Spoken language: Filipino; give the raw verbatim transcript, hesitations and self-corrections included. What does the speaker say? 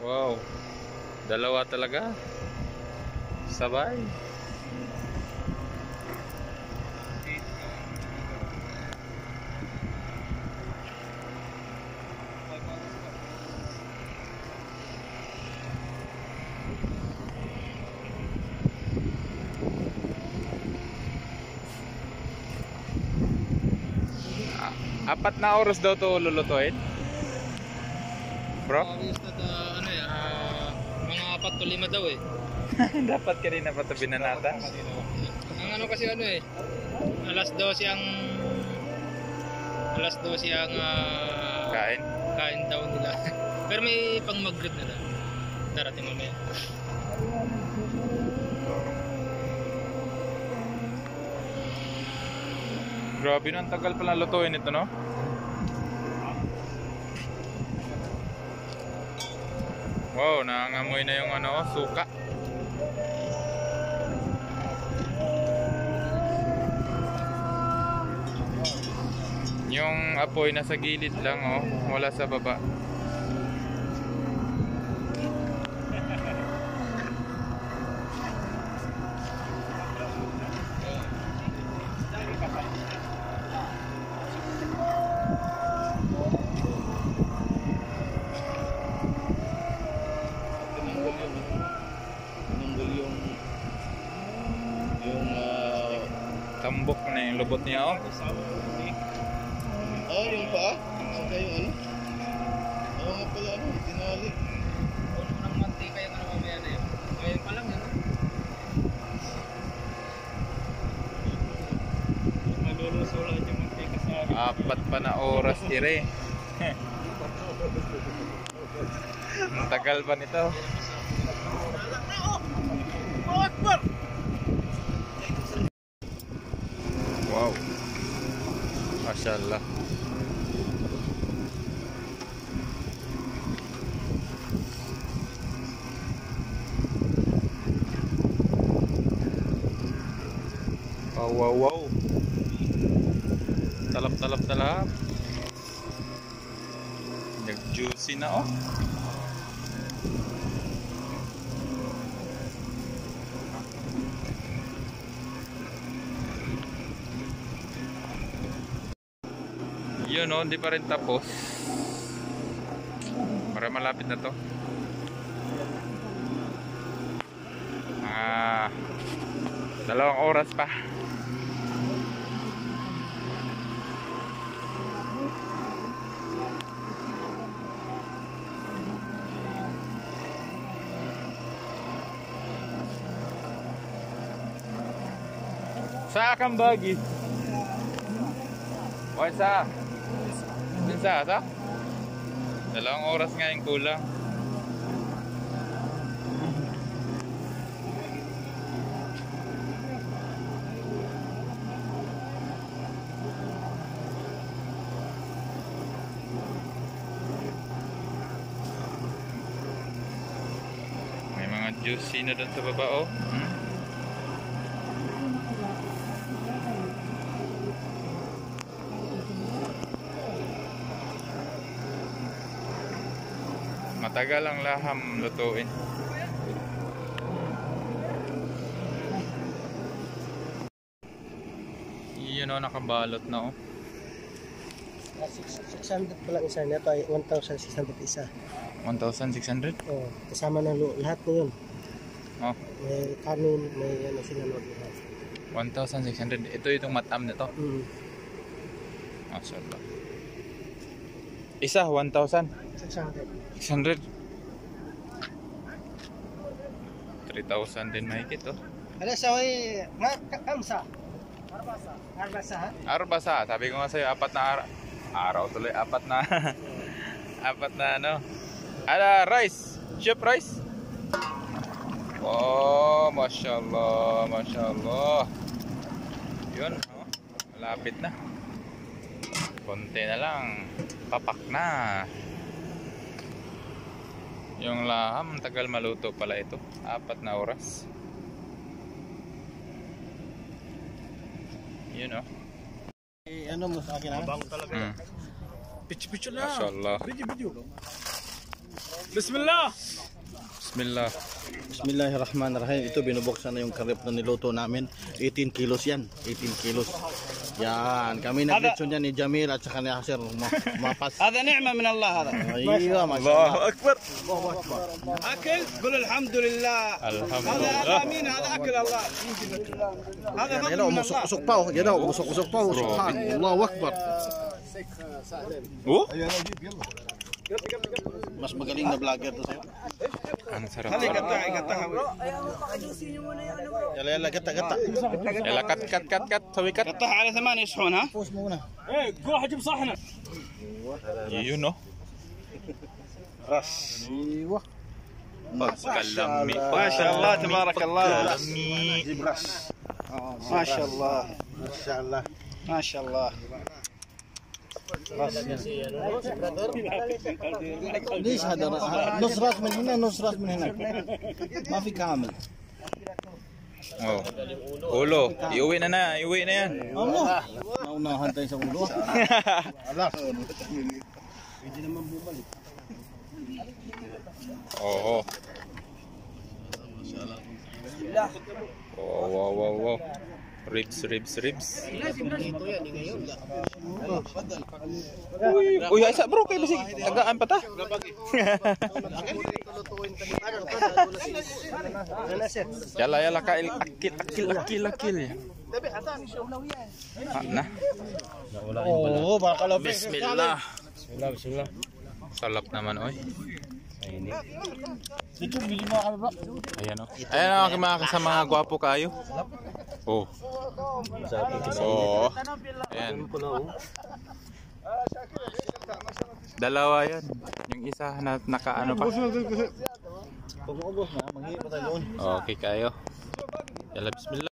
Wow. Dalawa talaga. Sabay. Apat na oras daw to lulutuin, bro? Uh, uh, ano eh, uh, mga apat to lima daw eh. Dapat kanina pa ito binanata. Ang ano kasi ano eh, alas dose ang alas dose ang uh, Kain? Kain daw nila. Pero may pang mag-grip na lang. Darating mamaya. Grabe na, ang tagal pala lutuin ito, no? Wow, nangangamoy na yung ano, suka. Yung apoy nasa gilid lang, oh, wala sa baba. Tambok na yung lubot niya, oh. Ah, yung paa? Saka yung ano? Oo nga pala, ano, tinali. Puno ng mantika yung ano mamaya na yun. Ngayon pa lang yun. Malulusulat yung mantika sa akin. Apat pa na oras, ire. Ang tagal pa nito. Wow. Masyaallah. Wow, wow, wow. Talap-talap talap. Nag-juicy na, oh. Yun, no, hindi pa rin tapos. Para malapit na to. Ah, dalawang oras pa. Sa kang bagi. O sa Minsa, sa? Dalawang oras nga yung kulang. May mga juicy na doon sa baba, oh. Hmm? Matagal ang laham lutuin. Yun, o, nakabalot na, oh. six hundred pa lang isa. Ito ay one thousand six hundred isa. one thousand six hundred? Oh, kasama na lahat na yun. Oh. May kanin, may ano sila lahat. one thousand six hundred. Ito itong matam nito. Mm. Masyaallah. Isa one thousand six hundred. six hundred. three thousand din mahigit, oh. Ano sa way, kamsa. Arbasa. Arbasa. Arbasa, sabi ko nga sa'yo, apat na ara araw tuloy, apat na apat na ano. Ala, rice. Chef rice. Oh, masyaallah, masyaallah. Yun, oh. Malapit na. Konti na lang. Papak na. Yung laham, tagal maluto pala ito. Apat na oras. Yun, oh. Eh, ano mo sa akin, ha? Mabang talaga. Hmm. Pichu-pichu lang. Masyaallah. Video-video. Bismillah. Bismillah. Bismillahirrahmanirrahim. Ito binubuksan na yung karip na niluto namin. eighteen kilos yan. eighteen kilos. Yan. Kami nag-litso niya ni Jamil at saka ni Asir. Mapas. هذا نعمة من الله هذا. Aywa, masya Allahu Allah. Akbar. أكل قل الحمد لله. هذا Alhamdulillah. آمين هذا أكل الله. هذا Yan, فضل yan o, من musok-usok الله. pa o. Yan o, musok-usok pa o. Subhan. Allahu Akbar. Oh? Mas magaling na vlogger to sa'yo. Ang sarap. هذه قطعي قطعها. Yala, yala, gata, gata. Yala, kat, kat, kat, kat. Sabi kat. قطعها على ثمانية صحون ها. Pause mo muna. Yun, no? Aywa. Pagkalami. ما شاء الله تبارك الله. Pagkalami. ما شاء الله. Masya Allah. ما شاء الله. ليش هذا نص راس من هنا نص راس من هناك ما في كامل Oh. Ulo. Iuwi na na. Iuwi na yan. Allah naunahan tayo sa ulo alas Oo. Oh, wow, wow, wow. Ribs, ribs, ribs. Uy, uy, isa bro, kayo basig. Tagaan pa ta. Yala, yala, kail, akil, akil, akil, akil. Ah, na. oh baka kalapit Bismillah. Salap naman, oy. dito bili mo kami ba Ayan o. Ayan o, aking mga kasama gwapo kayo. Oh. Oo. Ayan. Dalawa yan. Yung isa na nakaano pa. pag maubos na manghihi pa tayo doon Okay kayo. Yala, bismillah.